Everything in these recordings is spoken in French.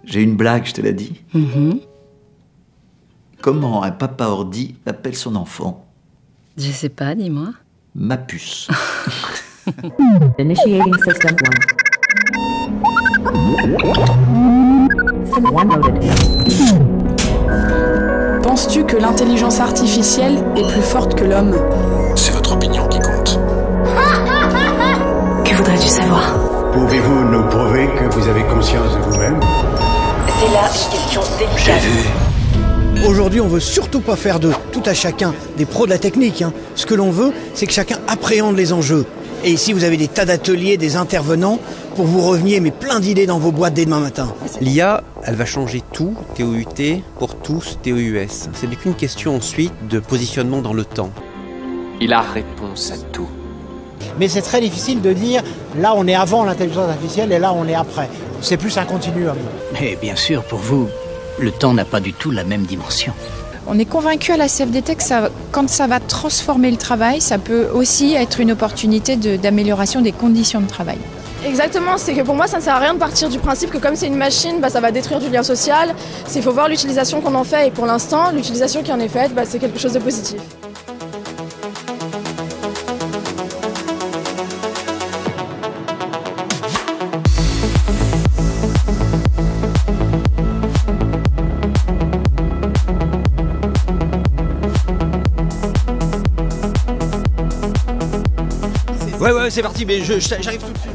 J'ai une blague, je te l'ai dit. Comment un papa ordi appelle son enfant? Je sais pas, dis-moi. Ma puce. Initiating system 1. System 1 loaded. Penses-tu que l'intelligence artificielle est plus forte que l'homme? C'est votre opinion qui compte. Que voudrais-tu savoir? Pouvez-vous nous prouver que vous avez conscience de vous-même? C'est là une question délicate. Aujourd'hui, on veut surtout pas faire de tout à chacun des pros de la technique. Ce que l'on veut, c'est que chacun appréhende les enjeux. Et ici, vous avez des tas d'ateliers, des intervenants, pour vous reveniez mais plein d'idées dans vos boîtes dès demain matin. L'IA, elle va changer tout, TOUT, pour tous, TOUS. C'est n'est qu'une question ensuite de positionnement dans le temps. Il a réponse à tout. Mais c'est très difficile de dire, là on est avant l'intelligence artificielle et là on est après. C'est plus un continuum. Mais bien sûr, pour vous, le temps n'a pas du tout la même dimension. On est convaincu à la CFDT que quand ça va transformer le travail, ça peut aussi être une opportunité d'amélioration des conditions de travail. Exactement, c'est que pour moi ça ne sert à rien de partir du principe que comme c'est une machine, ça va détruire du lien social. Il faut voir l'utilisation qu'on en fait et pour l'instant, l'utilisation qui en est faite, c'est quelque chose de positif. Ouais, c'est parti, mais j'arrive tout de suite.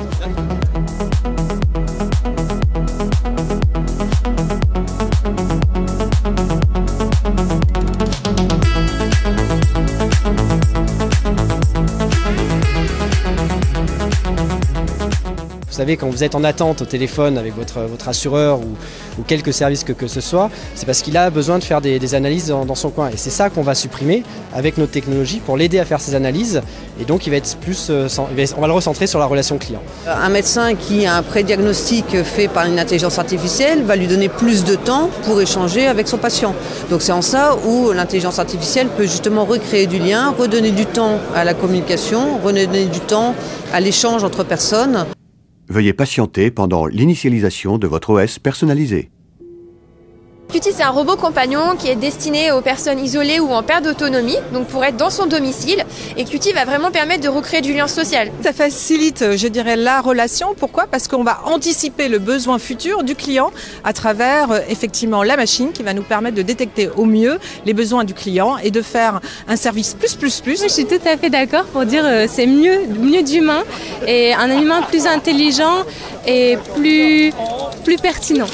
Vous savez, quand vous êtes en attente au téléphone avec votre assureur ou quelques services que ce soit, c'est parce qu'il a besoin de faire des analyses dans son coin. Et c'est ça qu'on va supprimer avec notre technologie pour l'aider à faire ces analyses. Et donc, il va être plus, on va le recentrer sur la relation client. Un médecin qui a un pré-diagnostic fait par une intelligence artificielle va lui donner plus de temps pour échanger avec son patient. Donc c'est en ça où l'intelligence artificielle peut justement recréer du lien, redonner du temps à la communication, redonner du temps à l'échange entre personnes. Veuillez patienter pendant l'initialisation de votre OS personnalisé. Qt, c'est un robot compagnon qui est destiné aux personnes isolées ou en perte d'autonomie, donc pour être dans son domicile. Et Qt va vraiment permettre de recréer du lien social. Ça facilite, je dirais, la relation. Pourquoi? Parce qu'on va anticiper le besoin futur du client à travers, effectivement, la machine qui va nous permettre de détecter au mieux les besoins du client et de faire un service plus. Je suis tout à fait d'accord pour dire c'est mieux d'humain et un humain plus intelligent et plus pertinent.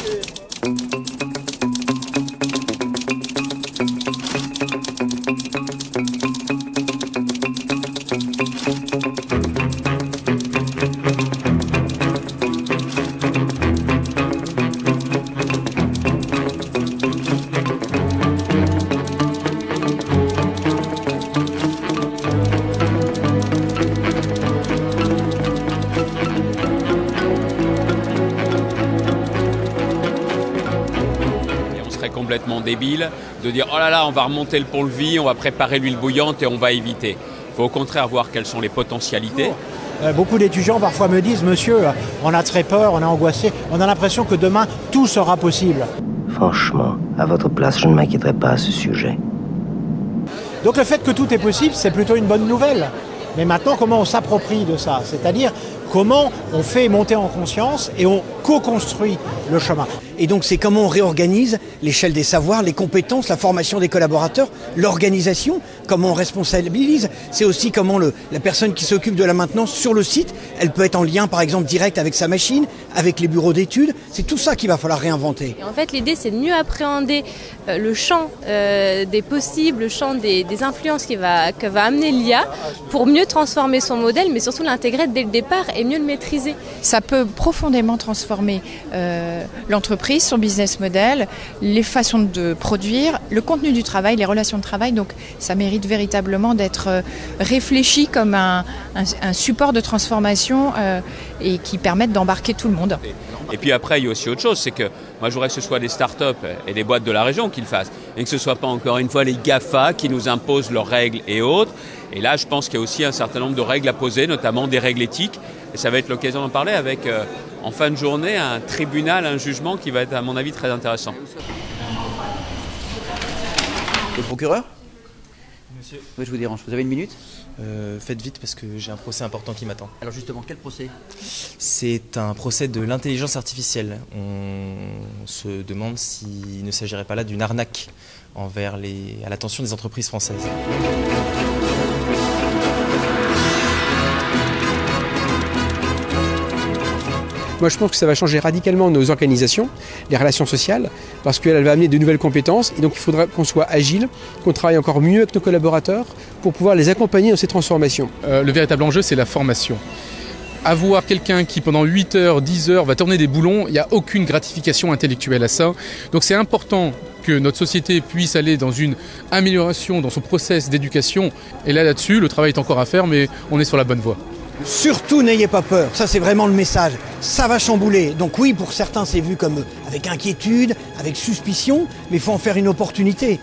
Complètement débile de dire oh là là, on va remonter le pont-levis, on va préparer l'huile bouillante et on va éviter. Il faut au contraire voir quelles sont les potentialités. Beaucoup d'étudiants parfois me disent monsieur, on a très peur, on est angoissé, on a l'impression que demain tout sera possible. Franchement, à votre place, je ne m'inquiéterais pas à ce sujet. Donc le fait que tout est possible, c'est plutôt une bonne nouvelle. Mais maintenant, comment on s'approprie de ça? C'est-à-dire comment on fait monter en conscience et on co-construit le chemin. Et donc c'est comment on réorganise l'échelle des savoirs, les compétences, la formation des collaborateurs, l'organisation, comment on responsabilise. C'est aussi comment la personne qui s'occupe de la maintenance sur le site, elle peut être en lien par exemple direct avec sa machine, avec les bureaux d'études. C'est tout ça qu'il va falloir réinventer. Et en fait l'idée c'est de mieux appréhender le champ des possibles, le champ des influences que va amener l'IA pour mieux transformer son modèle, mais surtout l'intégrer dès le départ et mieux le maîtriser. Ça peut profondément transformer l'entreprise, son business model, les façons de produire, le contenu du travail, les relations de travail. Donc ça mérite véritablement d'être réfléchi comme un support de transformation et qui permette d'embarquer tout le monde. Et puis après, il y a aussi autre chose, c'est que moi je voudrais que ce soit des startups et des boîtes de la région qui le fassent, et que ce ne soit pas encore une fois les GAFA qui nous imposent leurs règles et autres. Et là, je pense qu'il y a aussi un certain nombre de règles à poser, notamment des règles éthiques. Et ça va être l'occasion d'en parler avec en fin de journée un tribunal, un jugement qui va être à mon avis très intéressant. Le procureur ? Monsieur. Oui, je vous dérange. Vous avez une minute ? Faites vite parce que j'ai un procès important qui m'attend. Alors justement, quel procès ? C'est un procès de l'intelligence artificielle. On se demande s'il ne s'agirait pas là d'une arnaque à l'attention des entreprises françaises. Moi, je pense que ça va changer radicalement nos organisations, les relations sociales, parce qu'elle va amener de nouvelles compétences. Et donc, il faudra qu'on soit agile, qu'on travaille encore mieux avec nos collaborateurs pour pouvoir les accompagner dans ces transformations. Le véritable enjeu, c'est la formation. Avoir quelqu'un qui, pendant 8 heures, 10 heures, va tourner des boulons, il n'y a aucune gratification intellectuelle à ça. Donc, c'est important que notre société puisse aller dans une amélioration dans son process d'éducation. Et là-dessus, le travail est encore à faire, mais on est sur la bonne voie. Surtout n'ayez pas peur, ça c'est vraiment le message, ça va chambouler. Donc oui, pour certains c'est vu comme avec inquiétude, avec suspicion, mais il faut en faire une opportunité.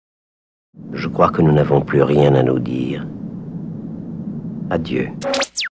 Je crois que nous n'avons plus rien à nous dire. Adieu.